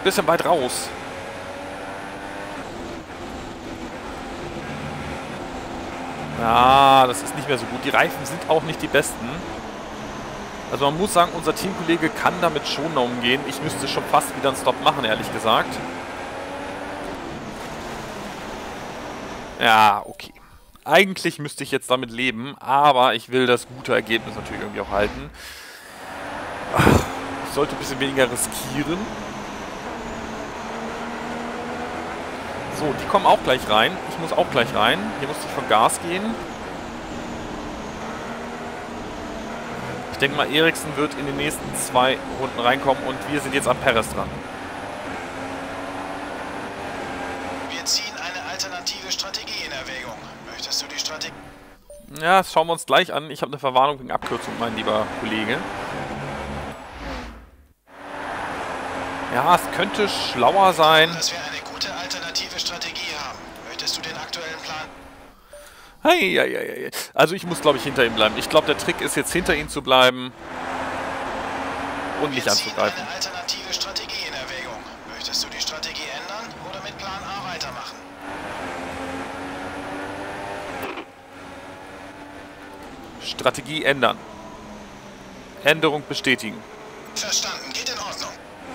bisschen weit raus. Ja, das ist nicht mehr so gut. Die Reifen sind auch nicht die besten. Also man muss sagen, unser Teamkollege kann damit schon umgehen. Ich müsste schon fast wieder einen Stop machen, ehrlich gesagt. Ja, okay. Eigentlich müsste ich jetzt damit leben, aber ich will das gute Ergebnis natürlich irgendwie auch halten. Ich sollte ein bisschen weniger riskieren. So, die kommen auch gleich rein. Ich muss auch gleich rein. Hier muss ich von Gas gehen. Ich denke mal, Eriksen wird in den nächsten 2 Runden reinkommen und wir sind jetzt an Perez dran. Wir ziehen eine alternative Strategie in Erwägung. Möchtest du die Strategie? Ja, das schauen wir uns gleich an. Ich habe eine Verwarnung wegen Abkürzung, mein lieber Kollege. Ja, es könnte schlauer sein. Dass wir eine gute alternative Strategie haben. Möchtest du den aktuellen Plan? Hey. Also ich muss, glaube ich, hinter ihm bleiben. Ich glaube, der Trick ist jetzt, hinter ihm zu bleiben und nicht anzugreifen. Eine alternative Strategie in Erwägung. Möchtest du die Strategie ändern oder mit Plan A weitermachen? Strategie ändern. Änderung bestätigen. Verstanden, geht in Ordnung.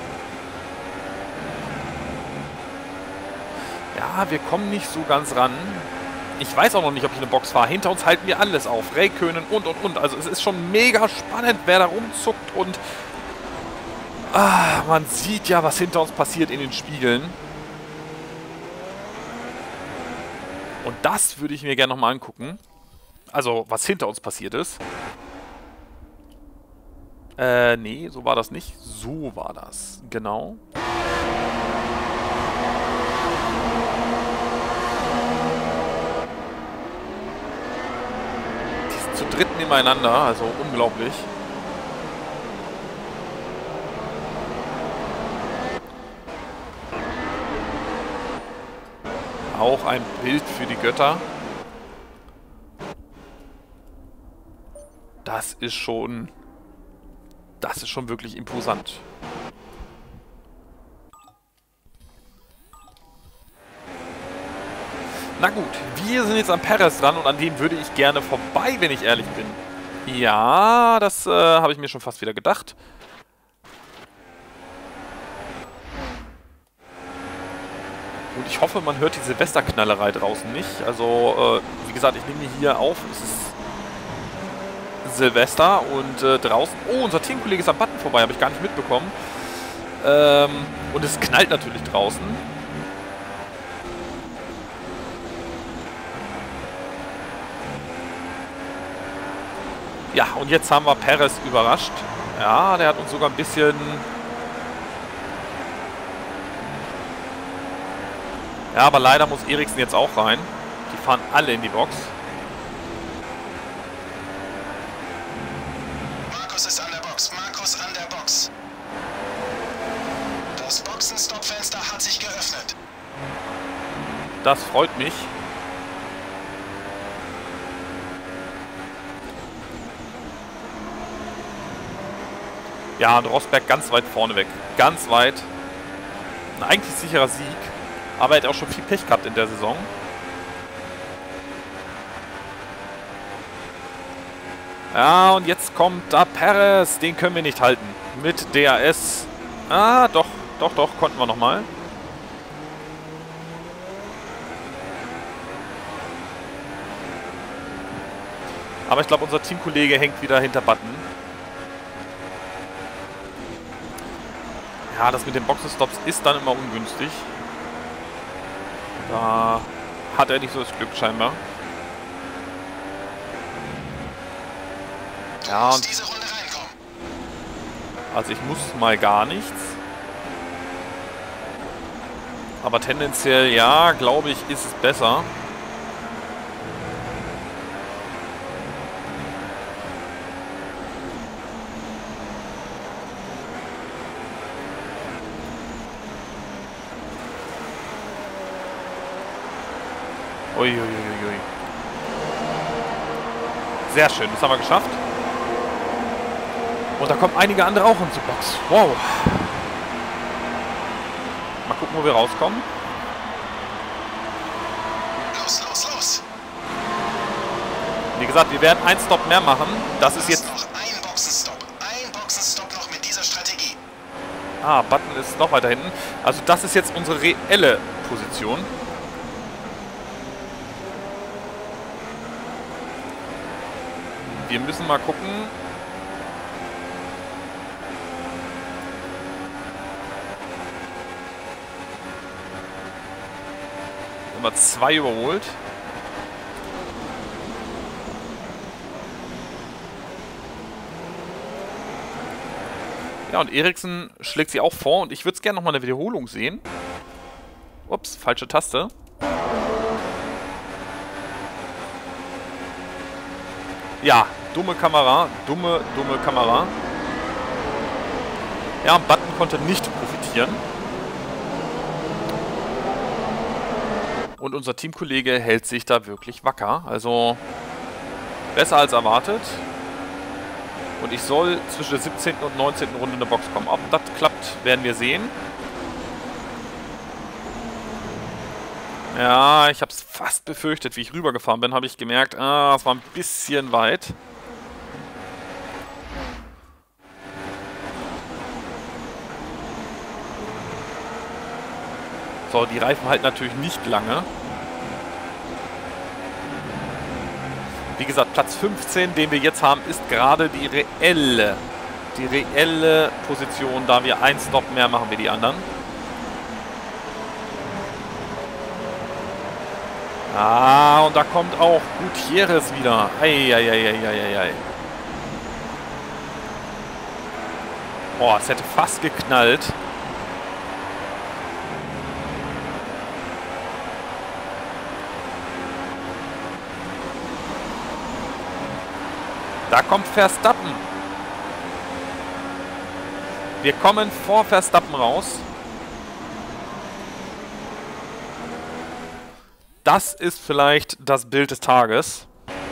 Ja, wir kommen nicht so ganz ran. Ich weiß auch noch nicht, ob ich eine Box fahre. Hinter uns halten wir alles auf. Räikkönen und. Also es ist schon mega spannend, wer da rumzuckt. Und man sieht ja, was hinter uns passiert in den Spiegeln. Und das würde ich mir gerne nochmal angucken. Also, was hinter uns passiert ist. Nee, so war das nicht. So war das. Genau. Zu dritt nebeneinander, also unglaublich. Auch ein Bild für die Götter. Das ist schon wirklich imposant. Na gut, wir sind jetzt an Perez dran und an dem würde ich gerne vorbei, wenn ich ehrlich bin. Ja, das habe ich mir schon fast wieder gedacht. Und ich hoffe, man hört die Silvesterknallerei draußen nicht. Also, wie gesagt, ich nehme hier auf. Es ist Silvester und draußen... Oh, unser Teamkollege ist am Button vorbei, habe ich gar nicht mitbekommen. Und es knallt natürlich draußen. Ja, und jetzt haben wir Perez überrascht. Ja, der hat uns sogar ein bisschen... Ja, aber leider muss Eriksen jetzt auch rein. Die fahren alle in die Box. Markus ist an der Box. Markus an der Box. Das Boxenstoppfenster hat sich geöffnet. Das freut mich. Ja, und Rosberg ganz weit vorne weg. Ganz weit. Ein eigentlich sicherer Sieg. Aber er hat auch schon viel Pech gehabt in der Saison. Ja, und jetzt kommt da Perez. Den können wir nicht halten. Mit DRS. Ah, doch, konnten wir nochmal. Aber ich glaube, unser Teamkollege hängt wieder hinter Button. Ja, das mit den Boxenstops ist dann immer ungünstig. Da hat er nicht so das Glück scheinbar. Ja, und also ich muss mal gar nichts. Aber tendenziell, ja, glaube ich, ist es besser. Uiuiui. Sehr schön, das haben wir geschafft. Und da kommen einige andere auch in die Box. Wow. Mal gucken, wo wir rauskommen. Los, los, los! Wie gesagt, wir werden einen Stop mehr machen. Das ist jetzt... noch ein Boxenstopp. Ein Boxenstopp noch mit dieser Strategie. Ah, Button ist noch weiter hinten. Also das ist jetzt unsere reelle Position. Wir müssen mal gucken. Nummer 2 überholt. Ja, und Eriksen schlägt sie auch vor. Und ich würde es gerne nochmal eine Wiederholung sehen. Ups, falsche Taste. Ja, dumme Kamera. Dumme Kamera. Ja, Button konnte nicht profitieren. Und unser Teamkollege hält sich da wirklich wacker. Also besser als erwartet. Und ich soll zwischen der 17. und 19. Runde in der Box kommen. Ob das klappt, werden wir sehen. Ja, ich habe es fast befürchtet. Wie ich rübergefahren bin, habe ich gemerkt, es war ein bisschen weit. So, die Reifen halten natürlich nicht lange. Wie gesagt, Platz 15, den wir jetzt haben, ist gerade die reelle Position, da wir einen Stop mehr machen wie die anderen. Ah, und da kommt auch Gutierrez wieder. Eieieiei. Boah, es hätte fast geknallt. Da kommt Verstappen. Wir kommen vor Verstappen raus. Das ist vielleicht das Bild des Tages.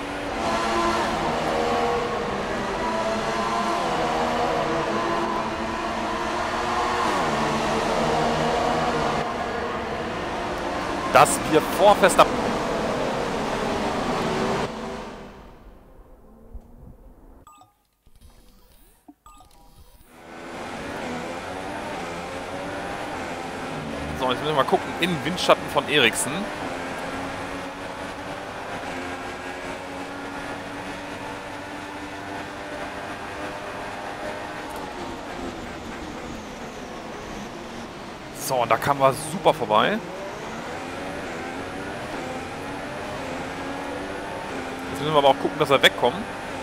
Dass wir vor Verstappen kommen. So, jetzt müssen wir mal gucken. In Windschatten von Eriksen. So, da kamen wir super vorbei. Jetzt müssen wir aber auch gucken, dass wir wegkommen.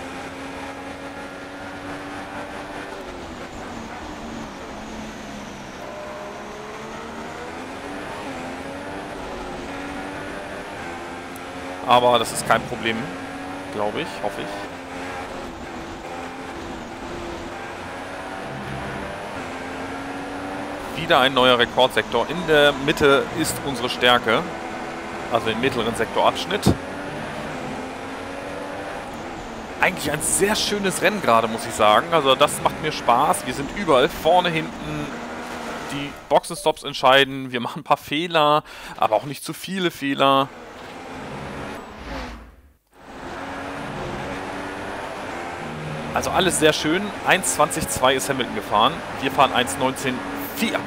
Aber das ist kein Problem, glaube ich, hoffe ich. Wieder ein neuer Rekordsektor. In der Mitte ist unsere Stärke. Also im mittleren Sektorabschnitt. Eigentlich ein sehr schönes Rennen gerade, muss ich sagen. Also das macht mir Spaß. Wir sind überall vorne, hinten. Die Boxenstops entscheiden. Wir machen ein paar Fehler, aber auch nicht zu viele Fehler. Also alles sehr schön. 1:20,2 ist Hamilton gefahren. Wir fahren 1:19,4.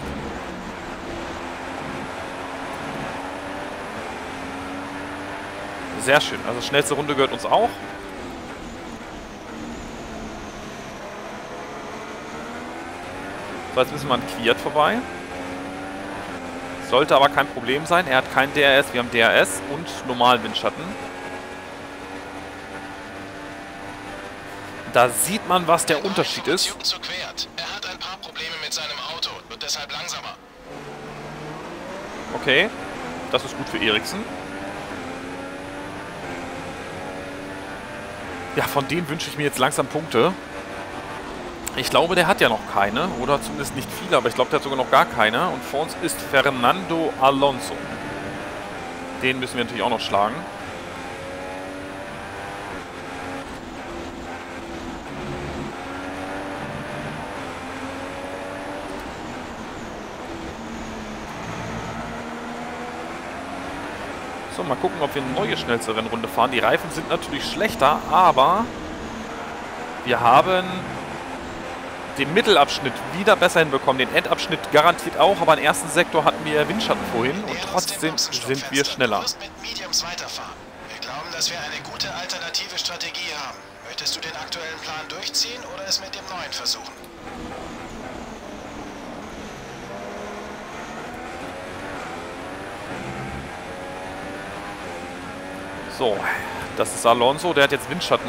Sehr schön. Also schnellste Runde gehört uns auch. So, jetzt müssen wir an Kwiat vorbei. Sollte aber kein Problem sein. Er hat kein DRS, wir haben DRS und normalen Windschatten. Da sieht man, was der Unterschied ist. Er hat ein paar Probleme mit seinem Auto, wird deshalb langsamer. Okay, das ist gut für Eriksen. Ja, von denen wünsche ich mir jetzt langsam Punkte. Ich glaube, der hat ja noch keine, oder zumindest nicht viele, aber ich glaube, der hat sogar noch gar keine. Und vor uns ist Fernando Alonso. Den müssen wir natürlich auch noch schlagen. So, mal gucken, ob wir eine neue schnellste Rennrunde fahren. Die Reifen sind natürlich schlechter, aber wir haben den Mittelabschnitt wieder besser hinbekommen. Den Endabschnitt garantiert auch, aber im ersten Sektor hatten wir Windschatten vorhin und trotzdem sind wir schneller. Du wirst mit Mediums weiterfahren. Wir glauben, dass wir eine gute alternative Strategie haben. Möchtest du den aktuellen Plan durchziehen oder es mit dem neuen versuchen? So, das ist Alonso, der hat jetzt Windschatten.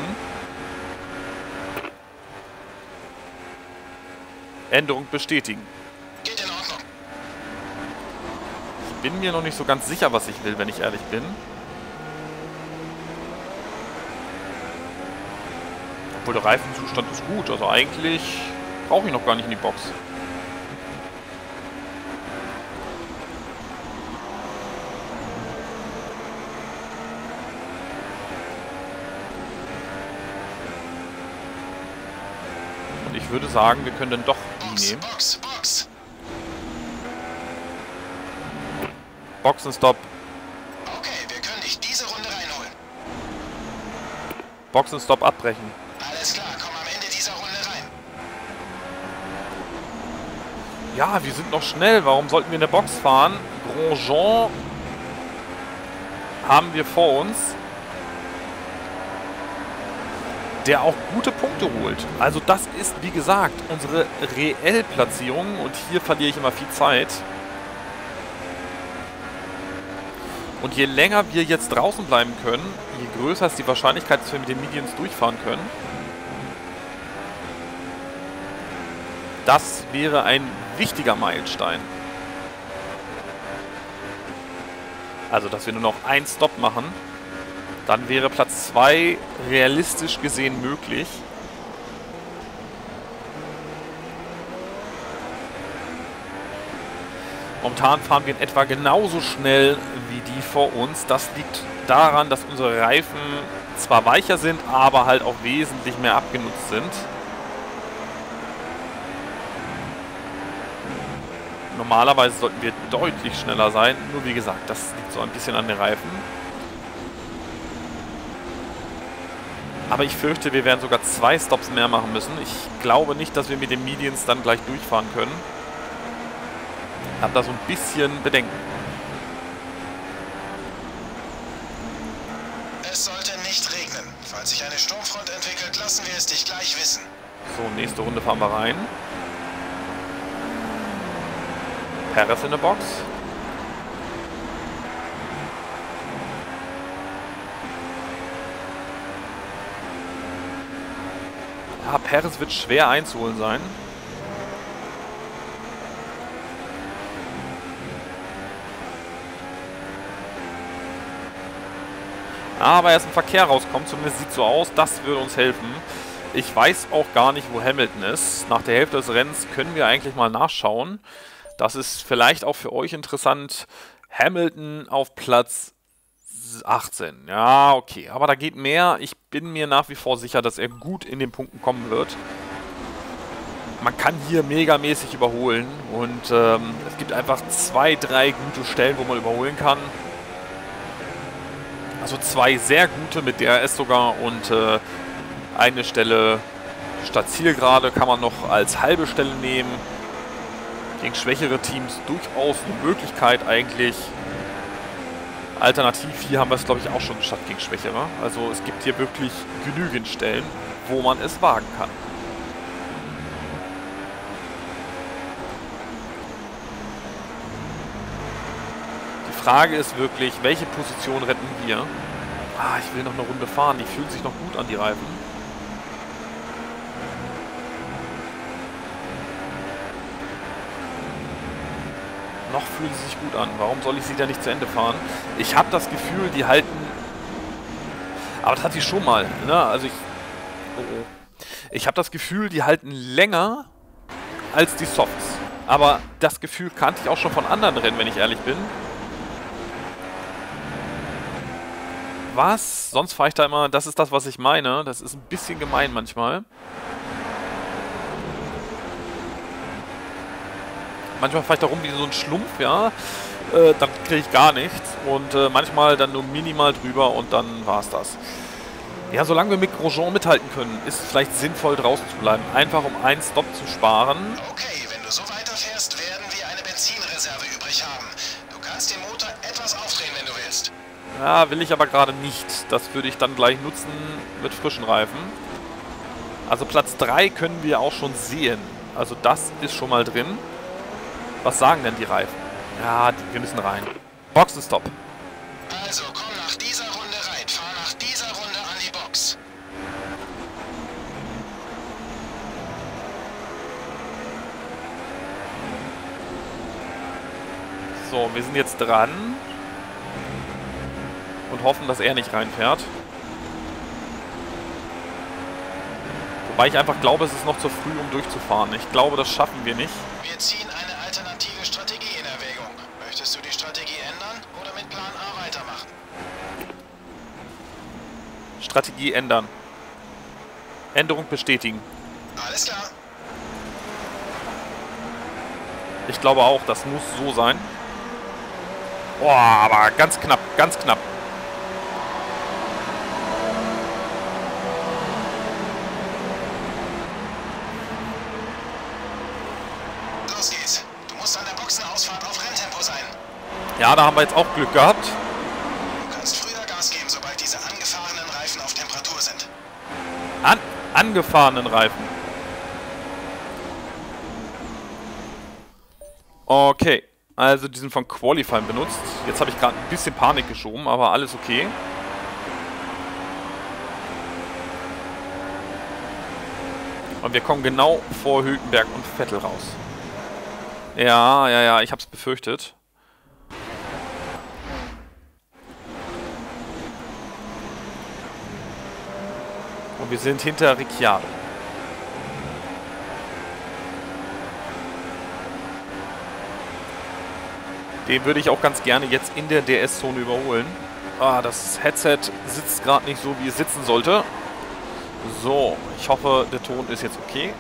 Änderung bestätigen. Geht in Ordnung. Ich bin mir noch nicht so ganz sicher, was ich will, wenn ich ehrlich bin. Obwohl der Reifenzustand ist gut, also eigentlich brauche ich noch gar nicht in die Box. Ich würde sagen, wir können dann doch die nehmen. Boxenstopp. Okay, wir können dich diese Runde reinholen. Boxenstopp abbrechen. Alles klar, komm am Ende dieser Runde rein. Ja, wir sind noch schnell. Warum sollten wir in der Box fahren? Grosjean haben wir vor uns, der auch gute Punkte holt. Also das ist, wie gesagt, unsere Reell-Platzierung. Und hier verliere ich immer viel Zeit. Und je länger wir jetzt draußen bleiben können, je größer ist die Wahrscheinlichkeit, dass wir mit den Mediums durchfahren können. Das wäre ein wichtiger Meilenstein. Also, dass wir nur noch einen Stop machen. Dann wäre Platz 2 realistisch gesehen möglich. Momentan fahren wir in etwa genauso schnell wie die vor uns. Das liegt daran, dass unsere Reifen zwar weicher sind, aber halt auch wesentlich mehr abgenutzt sind. Normalerweise sollten wir deutlich schneller sein. Nur wie gesagt, das liegt so ein bisschen an den Reifen. Aber ich fürchte, wir werden sogar 2 Stops mehr machen müssen. Ich glaube nicht, dass wir mit den Mediums dann gleich durchfahren können. Ich habe da so ein bisschen Bedenken. Es sollte nicht regnen. Falls sich eine Sturmfront entwickelt, lassen wir es dich gleich wissen. So, nächste Runde fahren wir rein. Perez in der Box. Ja, Perez wird schwer einzuholen sein. Aber er ist im Verkehr rauskommt, zumindest sieht so aus, das würde uns helfen. Ich weiß auch gar nicht, wo Hamilton ist. Nach der Hälfte des Rennens können wir eigentlich mal nachschauen. Das ist vielleicht auch für euch interessant. Hamilton auf Platz 18. Ja, okay. Aber da geht mehr. Ich bin mir nach wie vor sicher, dass er gut in den Punkten kommen wird. Man kann hier megamäßig überholen. Und es gibt einfach 2, 3 gute Stellen, wo man überholen kann. Also 2 sehr gute mit DRS sogar. Und eine Stelle statt Zielgerade kann man noch als halbe Stelle nehmen. Gegen schwächere Teams durchaus eine Möglichkeit eigentlich. Alternativ hier haben wir es, glaube ich, auch schon statt gegen schwächere. Also es gibt hier wirklich genügend Stellen, wo man es wagen kann. Die Frage ist wirklich, welche Position retten wir? Ah, ich will noch eine Runde fahren. Die fühlen sich noch gut an, die Reifen. Noch fühlen sie sich gut an. Warum soll ich sie da nicht zu Ende fahren? Ich habe das Gefühl, die halten... Aber das hatte ich schon mal. Ne? Also ich habe das Gefühl, die halten länger als die Softs. Aber das Gefühl kannte ich auch schon von anderen Rennen, wenn ich ehrlich bin. Was? Sonst fahre ich da immer... Das ist das, was ich meine. Das ist ein bisschen gemein manchmal. Manchmal fahre ich da rum wie so ein Schlumpf, ja. Dann kriege ich gar nichts. Und manchmal dann nur minimal drüber und dann war es das. Ja, solange wir mit Grosjean mithalten können, ist es vielleicht sinnvoll, draußen zu bleiben. Einfach um einen Stop zu sparen. Okay, wenn du so weiterfährst, werden wir eine Benzinreserve übrig haben. Du kannst den Motor etwas aufdrehen, wenn du willst. Ja, will ich aber gerade nicht. Das würde ich dann gleich nutzen mit frischen Reifen. Also Platz 3 können wir auch schon sehen. Also das ist schon mal drin. Was sagen denn die Reifen? Ja, wir müssen rein. Boxenstopp. Also komm nach dieser Runde rein. Fahr nach dieser Runde an die Box. So, wir sind jetzt dran. Und hoffen, dass er nicht reinfährt. Wobei ich einfach glaube, es ist noch zu früh, um durchzufahren. Ich glaube, das schaffen wir nicht. Wir ziehen eine alternative Strategie in Erwägung. Möchtest du die Strategie ändern oder mit Plan A weitermachen? Strategie ändern. Änderung bestätigen. Alles klar. Ich glaube auch, das muss so sein. Boah, aber ganz knapp, ganz knapp. Los geht's. Du musst an der Boxenausfahrt auf Renntempo sein. Ja, da haben wir jetzt auch Glück gehabt. Du kannst früher Gas geben, sobald diese angefahrenen Reifen auf Temperatur sind. Angefahrenen Reifen. Okay, also die sind von Qualifying benutzt. Jetzt habe ich gerade ein bisschen Panik geschoben, aber alles okay. Und wir kommen genau vor Hülkenberg und Vettel raus. Ja, ich habe es befürchtet. Und wir sind hinter Ricciardo. Den würde ich auch ganz gerne jetzt in der DS-Zone überholen. Ah, das Headset sitzt gerade nicht so, wie es sitzen sollte. So, ich hoffe, der Ton ist jetzt okay.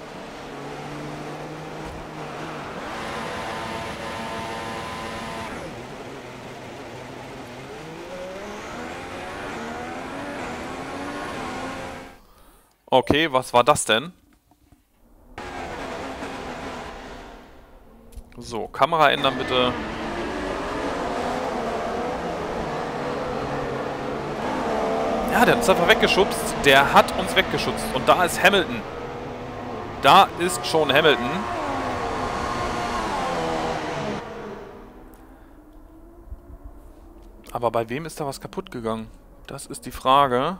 Okay, was war das denn? So, Kamera ändern bitte. Ja, der hat uns einfach weggeschubst. Der hat uns weggeschubst. Und da ist Hamilton. Da ist schon Hamilton. Aber bei wem ist da was kaputt gegangen? Das ist die Frage.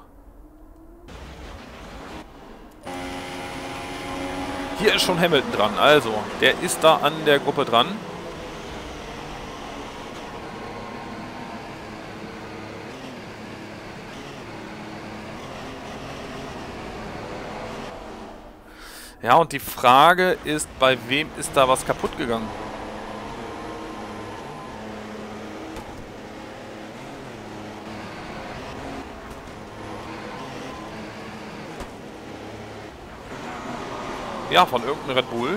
Hier ist schon Hamilton dran. Also, der ist da an der Gruppe dran. Ja, und die Frage ist, bei wem ist da was kaputt gegangen? Ja, von irgendeinem Red Bull.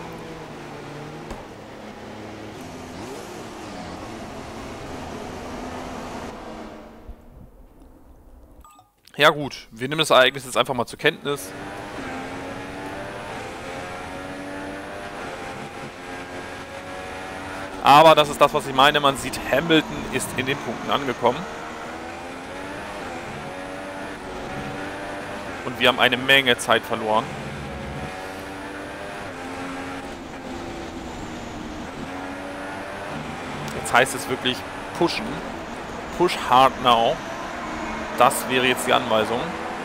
Ja gut, wir nehmen das Ereignis jetzt einfach mal zur Kenntnis. Aber das ist das, was ich meine. Man sieht, Hamilton ist in den Punkten angekommen. Und wir haben eine Menge Zeit verloren. Jetzt heißt es wirklich pushen. Push hard now. Das wäre jetzt die Anweisung.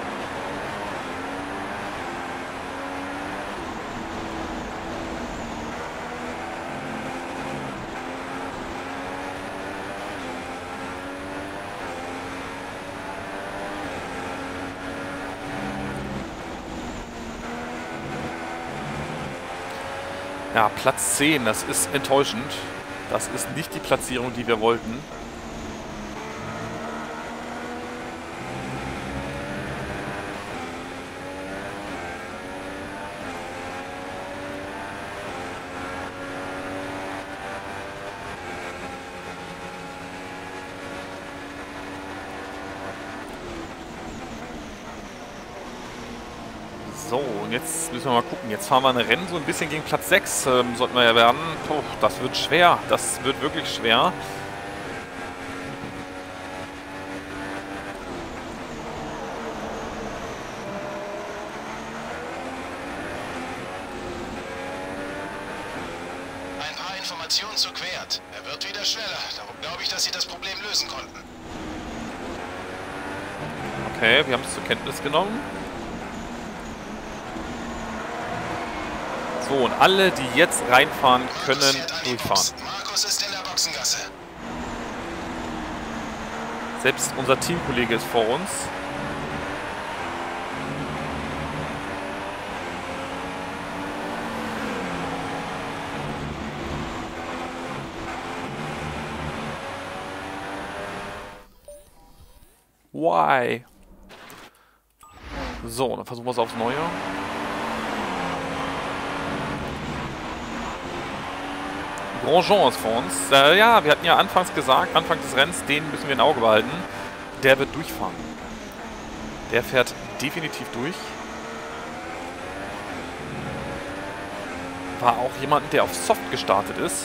Ja, Platz 10, das ist enttäuschend. Das ist nicht die Platzierung, die wir wollten. So, und jetzt müssen wir mal gucken. Jetzt fahren wir ein Rennen so ein bisschen gegen Platz 6. Sollten wir ja werden. Puh, das wird schwer. Das wird wirklich schwer. Ein paar Informationen zu Quert. Er wird wieder schneller. Darum glaube ich, dass sie das Problem lösen konnten. Okay, wir haben es zur Kenntnis genommen. So, und alle, die jetzt reinfahren, können durchfahren. Markus ist in der Boxengasse. Selbst unser Teamkollege ist vor uns. Why? So, dann versuchen wir es aufs Neue. Grosjean ist vor uns. Ja, wir hatten ja anfangs gesagt, Anfang des Rennens, den müssen wir im Auge behalten. Der wird durchfahren. Der fährt definitiv durch. War auch jemand, der auf Soft gestartet ist.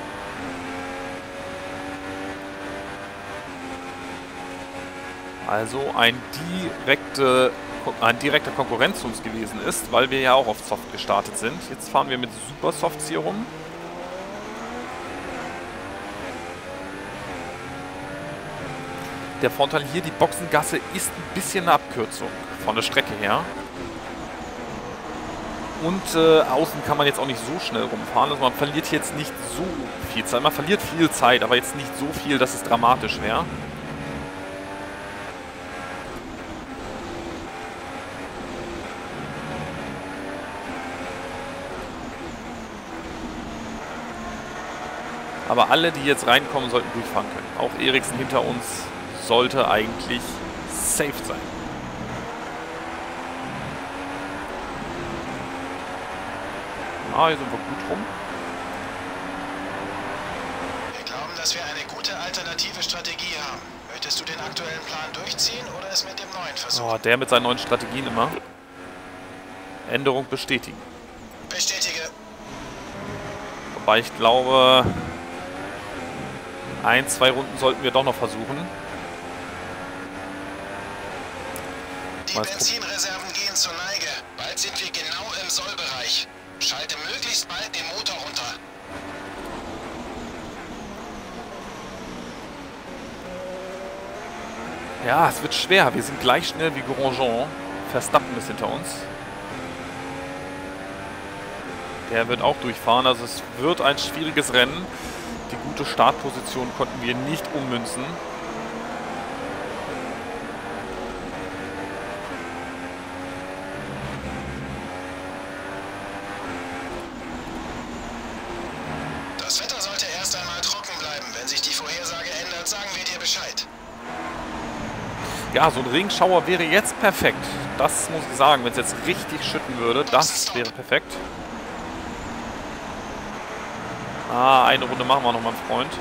Also ein direkter Konkurrent zu uns gewesen ist, weil wir ja auch auf Soft gestartet sind. Jetzt fahren wir mit Super Softs hier rum. Der Vorteil hier, die Boxengasse ist ein bisschen eine Abkürzung von der Strecke her. Und außen kann man jetzt auch nicht so schnell rumfahren. Also man verliert jetzt nicht so viel Zeit. Man verliert viel Zeit, aber jetzt nicht so viel, dass es dramatisch wäre. Aber alle, die jetzt reinkommen, sollten durchfahren können. Auch Eriksen hinter uns sollte eigentlich safe sein. Ah, hier sind wir gut rum. Wir glauben, dass wir eine gute alternative Strategie haben. Möchtest du den aktuellen Plan durchziehen oder es mit dem neuen versuchen? Oh, der mit seinen neuen Strategien immer. Änderung bestätigen. Bestätige. Wobei ich glaube, 1, 2 Runden sollten wir doch noch versuchen. Die Benzinreserven gehen zur Neige. Bald sind wir genau im Sollbereich. Schalte möglichst bald den Motor runter. Ja, es wird schwer. Wir sind gleich schnell wie Grosjean. Verstappen ist hinter uns. Der wird auch durchfahren. Also es wird ein schwieriges Rennen. Die gute Startposition konnten wir nicht ummünzen. Das Wetter sollte erst einmal trocken bleiben. Wenn sich die Vorhersage ändert, sagen wir dir Bescheid. Ja, so ein Regenschauer wäre jetzt perfekt. Das muss ich sagen, wenn es jetzt richtig schütten würde, das wäre perfekt. Ah, eine Runde machen wir noch, mein Freund.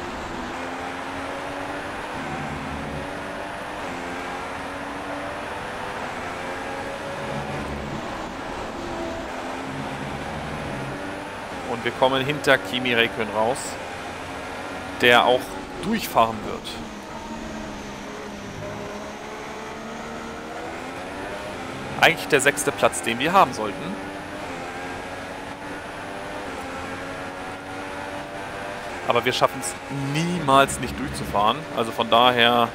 Und wir kommen hinter Kimi Räikkönen raus, der auch durchfahren wird. Eigentlich der 6. Platz, den wir haben sollten. Aber wir schaffen es niemals nicht durchzufahren. Also von daher...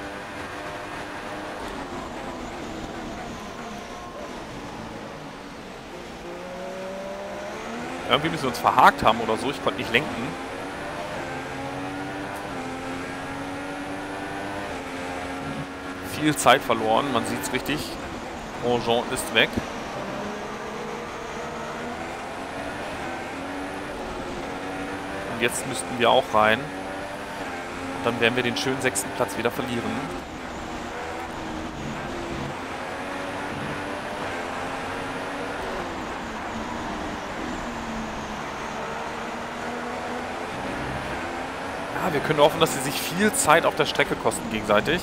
Irgendwie müssen wir uns verhakt haben oder so. Ich konnte nicht lenken. Viel Zeit verloren. Man sieht es richtig. Grosjean ist weg. Und jetzt müssten wir auch rein. Dann werden wir den schönen 6. Platz wieder verlieren. Ja, wir können hoffen, dass sie sich viel Zeit auf der Strecke kosten gegenseitig.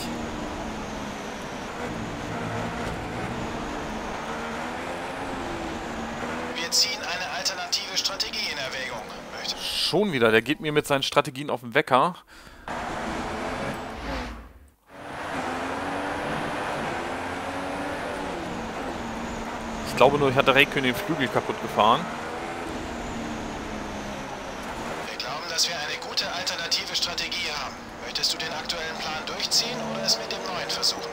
wir ziehen eine alternative Strategie in Erwägung. Schon wieder, der geht mir mit seinen Strategien auf den Wecker. Ich glaube nur, ich hatte Räikkönen den Flügel kaputt gefahren. Wir glauben, dass wir eine gute alternative Strategie haben. Möchtest du den aktuellen Plan durchziehen oder es mit dem neuen versuchen?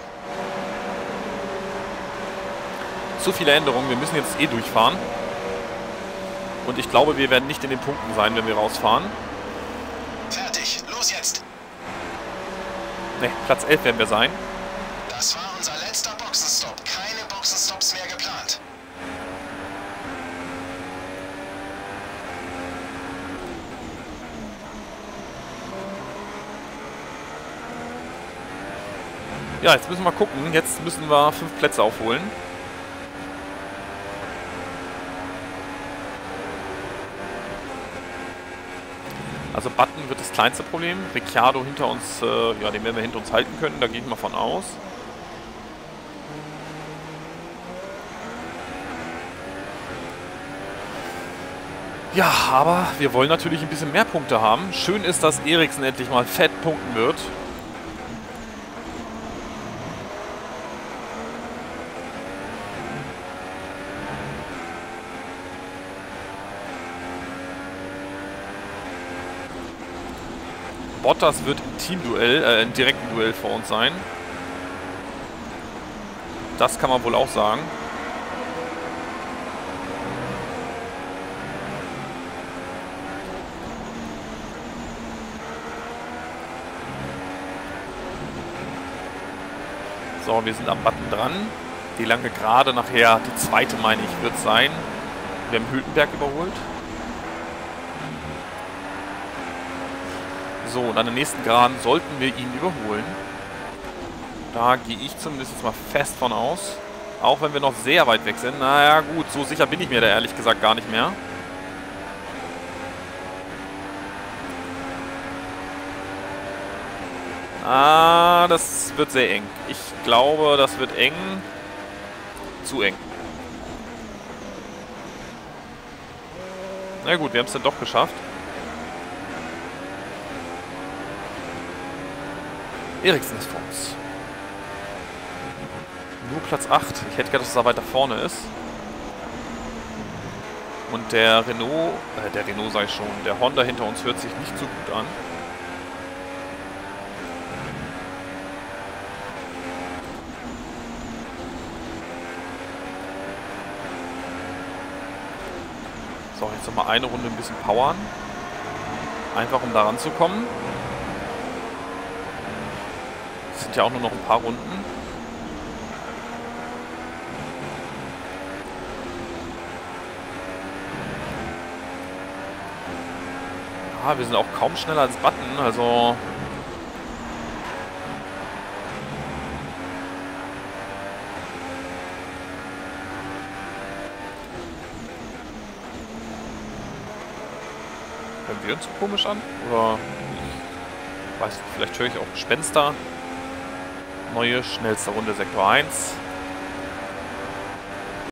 Zu viele Änderungen, wir müssen jetzt eh durchfahren. Und ich glaube, wir werden nicht in den Punkten sein, wenn wir rausfahren. Fertig, los jetzt! Ne, Platz 11 werden wir sein. Das war unser letzter Boxenstopp. Keine Boxenstops mehr geplant. Ja, jetzt müssen wir gucken. Jetzt müssen wir 5 Plätze aufholen. Also Button wird das kleinste Problem. Ricciardo hinter uns, ja, den werden wir hinter uns halten können. Da gehe ich mal von aus. Ja, aber wir wollen natürlich ein bisschen mehr Punkte haben. Schön ist, dass Ericsson endlich mal fett punkten wird. Bottas wird im Teamduell, im direkten Duell vor uns sein. Das kann man wohl auch sagen. So, wir sind am Button dran. Die lange Gerade nachher, die zweite meine ich, wird sein. Wir haben Hülkenberg überholt. So, und an der nächsten Geraden sollten wir ihn überholen. Da gehe ich zumindest jetzt mal fest von aus. Auch wenn wir noch sehr weit weg sind. Naja gut, so sicher bin ich mir da ehrlich gesagt gar nicht mehr. Ah, das wird sehr eng. Ich glaube, das wird eng. Zu eng. Na gut, wir haben es dann doch geschafft. Ericsson ist vor uns. Nur Platz 8. Ich hätte gedacht, dass er weiter vorne ist. Und der Renault sage ich schon, der Honda hinter uns hört sich nicht so gut an. So, jetzt nochmal eine Runde ein bisschen powern. Einfach um da ranzukommen. Es sind ja auch nur noch ein paar Runden. Ah, wir sind auch kaum schneller als Button, also... Hören wir uns so komisch an? Oder... Ich weiß nicht, vielleicht höre ich auch Gespenster. Neue, schnellste Runde, Sektor 1.